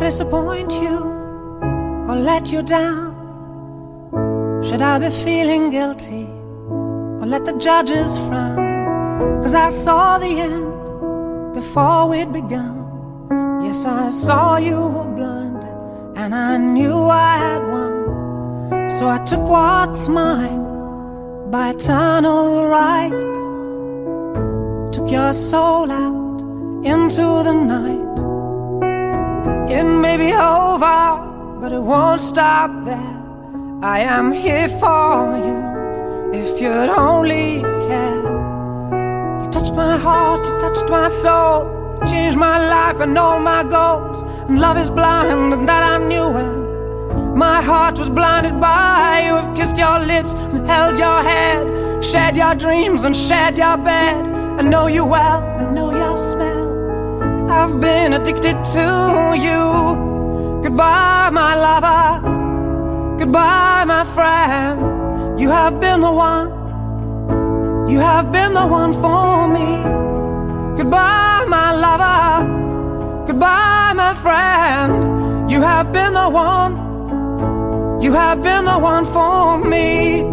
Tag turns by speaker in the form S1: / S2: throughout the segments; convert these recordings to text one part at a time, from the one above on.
S1: disappoint you or let you down? Should I be feeling guilty or let the judges frown? 'Cause I saw the end before we'd begun. Yes, I saw you were blinded and I knew I had won. So I took what's mine by eternal right, took your soul out into the night. It may be over, but it won't stop there. I am here for you if you'd only care. You touched my heart, you touched my soul, you changed my life and all my goals. And love is blind, and that I knew when my heart was blinded by you. Have kissed your lips and held your head, shared your dreams and shared your bed. I know you well, I know your smell. I've been addicted to you. Goodbye, my lover. Goodbye, my friend. You have been the one. You have been the one for me. Goodbye, my lover. Goodbye, my friend. You have been the one. You have been the one for me.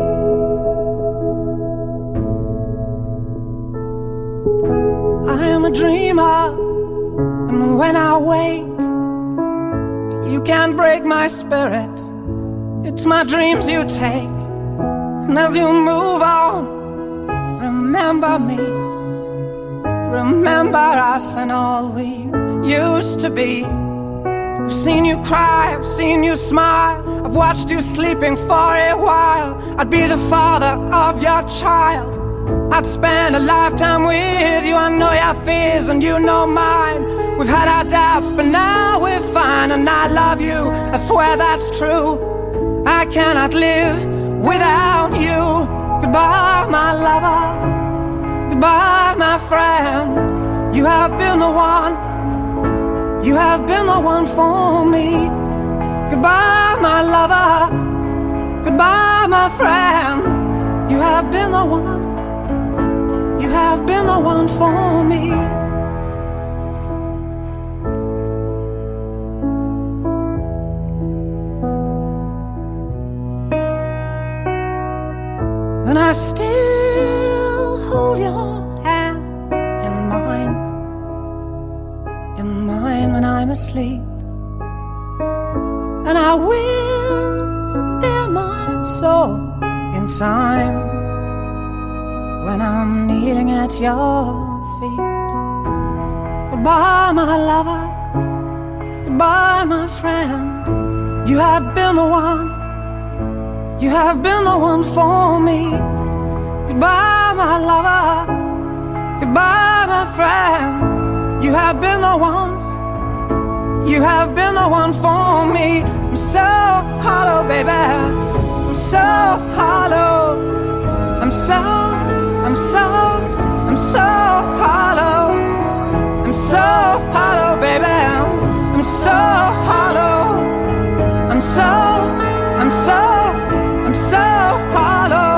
S1: I am a dreamer, and when I wake, you can't break my spirit. It's my dreams you take. And as you move on, remember me. Remember us and all we used to be. I've seen you cry, I've seen you smile, I've watched you sleeping for a while. I'd be the father of your child. I'd spend a lifetime with you. I know your fears and you know mine. We've had our doubts, but now we're fine. And I love you, I swear that's true. I cannot live without you. Goodbye, my lover. Goodbye, my friend. You have been the one. You have been the one for me. Goodbye, my lover. Goodbye, my friend. You have been the one. You have been the one for me. And I still hold your hand in mine when I'm asleep. And I will bear my soul in time when I'm kneeling at your feet. Goodbye, my lover. Goodbye, my friend. You have been the one. You have been the one for me. Goodbye, my lover. Goodbye, my friend. You have been the one. You have been the one for me. I'm so hollow, baby. I'm so hollow. I'm so hollow. I'm so hollow, baby. I'm so hollow. I'm so hollow.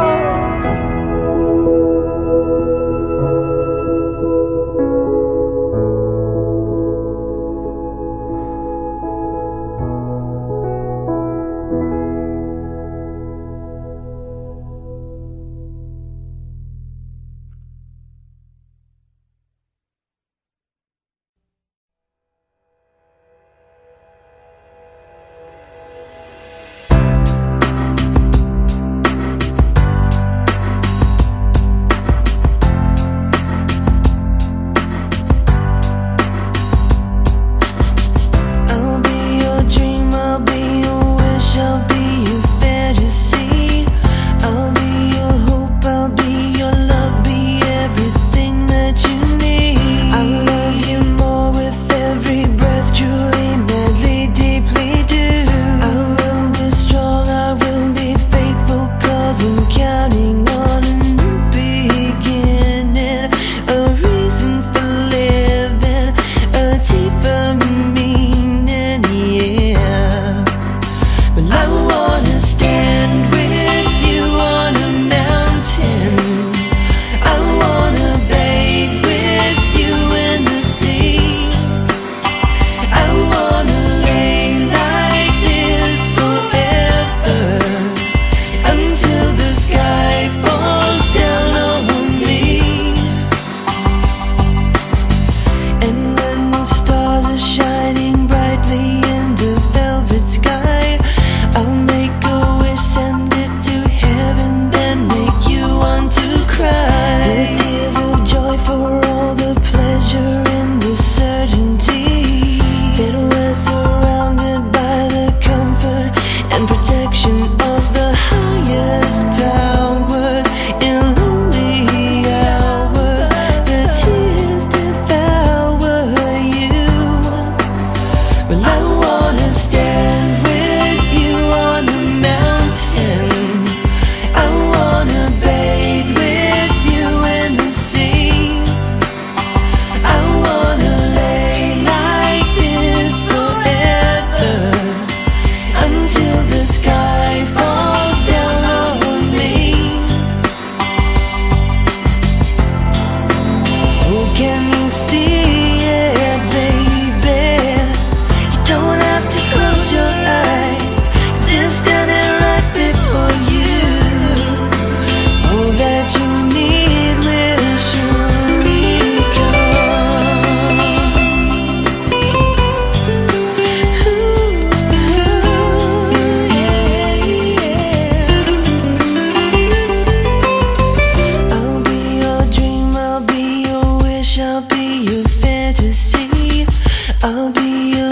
S2: I'll be